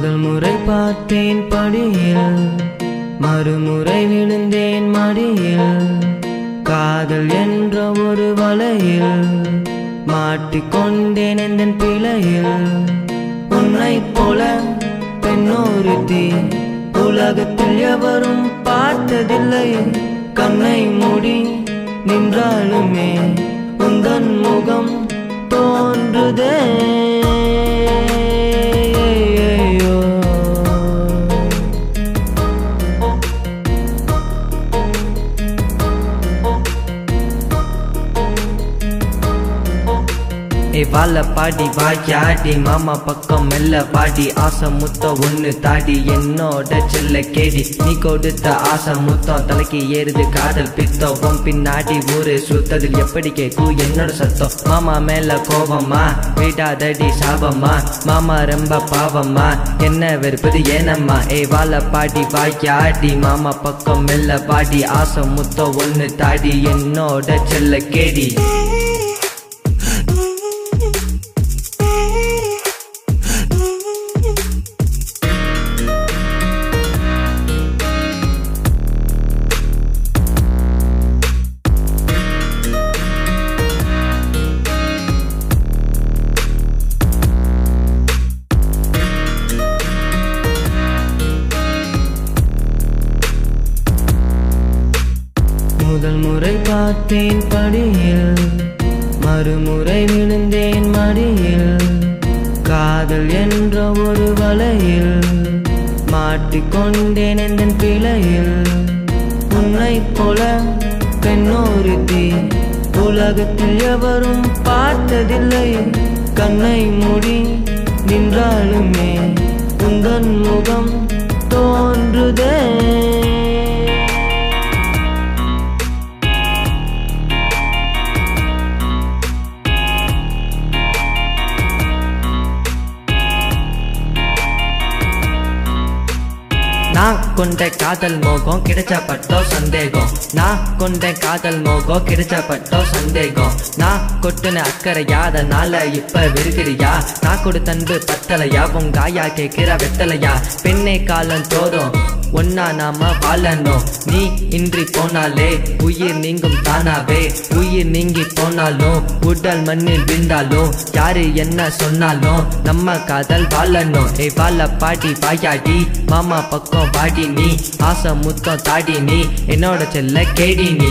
முதல் முறை பார்த்தேன் படியில், மறுமுறை விழுந்தேன் மடியில். காதல் என்ற ஒரு வலையில் மாட்டிக்கொண்டேன் எந்தன் பிழையில். உன்னை போல பெண்ணொருத்தி உலகத்தில் எவரும் பார்த்ததில்லை. கண்ணை மூடி நின்றாலுமே உந்தன் முகம் தோன்றுதே. வாழ பாடி வாயாடி மாமா பக்கம் மெல்ல பாடி. ஆசை முத்தம் ஒண்ணு தாடி என்னோட செல்ல கேடி. நீ கொடுத்த ஆசை முத்தம் தலைக்கு ஏறுது காதல் பித்தம். உன் பின்னாடி ஊரு சுத்ததில் எப்படி கேட்கும் என்னோட சத்தம். மாமா மேல கோபமா விடாதடி சாபமா. மாமா ரொம்ப பாவமா என்ன வெறுப்பது ஏனம்மா. வாழ பாடி வாயாடி மாமா பக்கம் மெல்ல பாடி. ஆசை முத்தம் ஒண்ணு தாடி என்னோட செல்ல கேடி. முதல் முறை பார்த்தேன் படியில், மறுமுறை விழுந்தேன் மடியில். காதல் என்ற ஒரு வலையில் மாட்டிக்கொண்டேன் எந்தன் பிழையில். உன்னை போல பெண்ணொருத்தி உலகத்தில் எவரும் பார்த்ததில்லை. கண்ணை மூடி நின்றாலுமே உந்தன் முகம் தோன்றுதே. நான் கொண்ட காதல் மோகம் கிடைச்சப்பட்டோ சந்தேகம். நான் கொண்ட காதல் மோகம் கிடைச்சப்பட்டோ சந்தேகம். நான் கொட்டுன அக்கறையா அதனால இப்ப விருக்கிறியா. நான் கொடுத்த அன்பு பத்தலையா உன் காயா கேட்கிற வெத்தலையா. பெண்ணே காலம் தோறும் ஒன்னா நாம வாழணும். நீ இன்றி போனாலே உயிர் நீங்கும் தானாவே. உயிர் நீங்கி போனாலும் உடல் மண்ணில் விழுந்தாலும் யாரு என்ன சொன்னாலும் நம்ம காதல் வாழணும். வாழ பாடி வாயாடி மாமா பக்கம் பாடி நீ. ஆசை முத்தம் தாடி நீ என்னோட செல்ல கேடி நீ.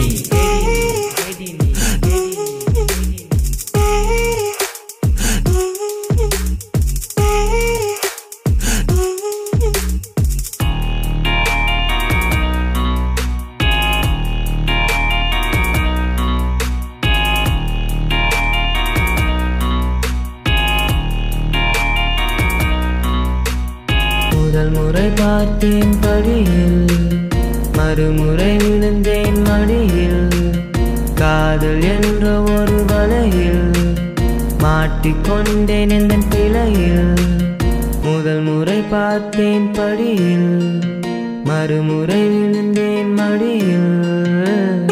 முதல் முறை பார்த்தேன் படியில், மறுமுறை விழுந்தேன் மடியில். காதல் என்ற ஒரு வலையில் மாட்டிக்கொண்டேன் எந்தன் பிழையில். முதல் முறை பார்த்தேன் படியில், மறுமுறை விழுந்தேன் மடியில்.